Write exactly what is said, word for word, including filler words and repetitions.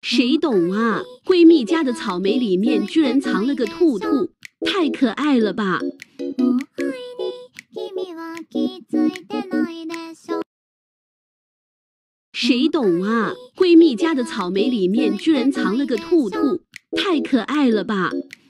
谁懂啊？闺蜜家的草莓里面居然藏了个兔兔，太可爱了吧！谁懂啊？闺蜜家的草莓里面居然藏了个兔兔，太可爱了吧！